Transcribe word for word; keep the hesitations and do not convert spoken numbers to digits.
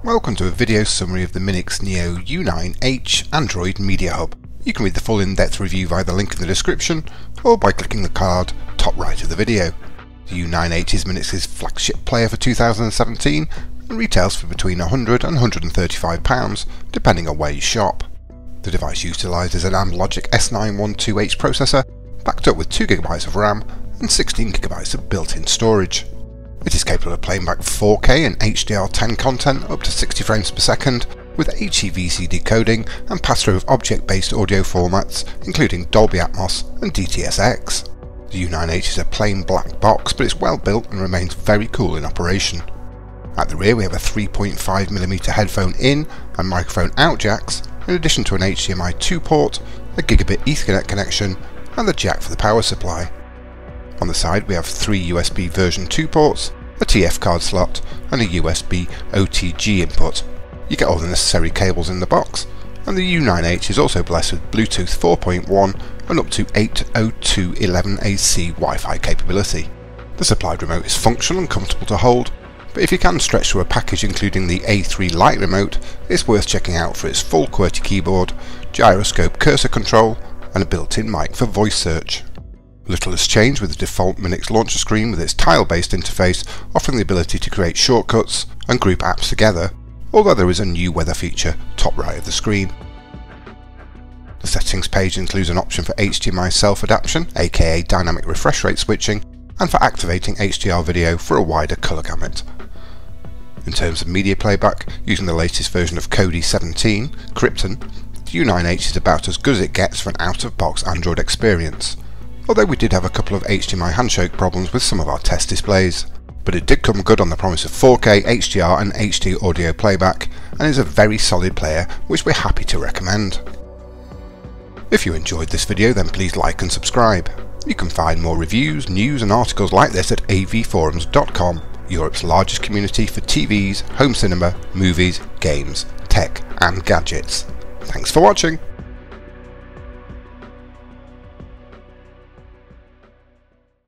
Welcome to a video summary of the Minix Neo U nine H Android Media Hub. You can read the full in-depth review via the link in the description or by clicking the card top right of the video. The U nine H is Minix's flagship player for two thousand seventeen and retails for between one hundred pounds and one hundred thirty-five pounds depending on where you shop. The device utilises an Amlogic S nine twelve H processor backed up with two gigabytes of RAM and sixteen gigabytes of built-in storage. It is capable of playing back four K and H D R ten content up to sixty frames per second with H E V C decoding and pass-through of object-based audio formats including Dolby Atmos and D T S X. The U nine H is a plain black box, but it's well built and remains very cool in operation. At the rear we have a three point five millimeter headphone in and microphone out jacks, in addition to an H D M I two port, a gigabit Ethernet connection and the jack for the power supply. On the side we have three U S B version two ports, a T F card slot and a U S B O T G input. You get all the necessary cables in the box, and the U nine H is also blessed with Bluetooth four point one and up to eight oh two dot eleven A C Wi-Fi capability. The supplied remote is functional and comfortable to hold, but if you can stretch through a package including the A three Lite remote, it's worth checking out for its full QWERTY keyboard, gyroscope cursor control and a built-in mic for voice search. Little has changed with the default Minix launcher screen with its tile-based interface offering the ability to create shortcuts and group apps together, although there is a new weather feature top right of the screen. The settings page includes an option for H D M I self-adaptation, aka dynamic refresh rate switching, and for activating H D R video for a wider colour gamut. In terms of media playback, using the latest version of Kodi seventeen, Krypton, the U nine H is about as good as it gets for an out-of-box Android experience, although we did have a couple of H D M I handshake problems with some of our test displays. But it did come good on the promise of four K, H D R and H D audio playback, and is a very solid player which we're happy to recommend. If you enjoyed this video then please like and subscribe. You can find more reviews, news and articles like this at A V forums dot com, Europe's largest community for T Vs, home cinema, movies, games, tech and gadgets. Thanks for watching!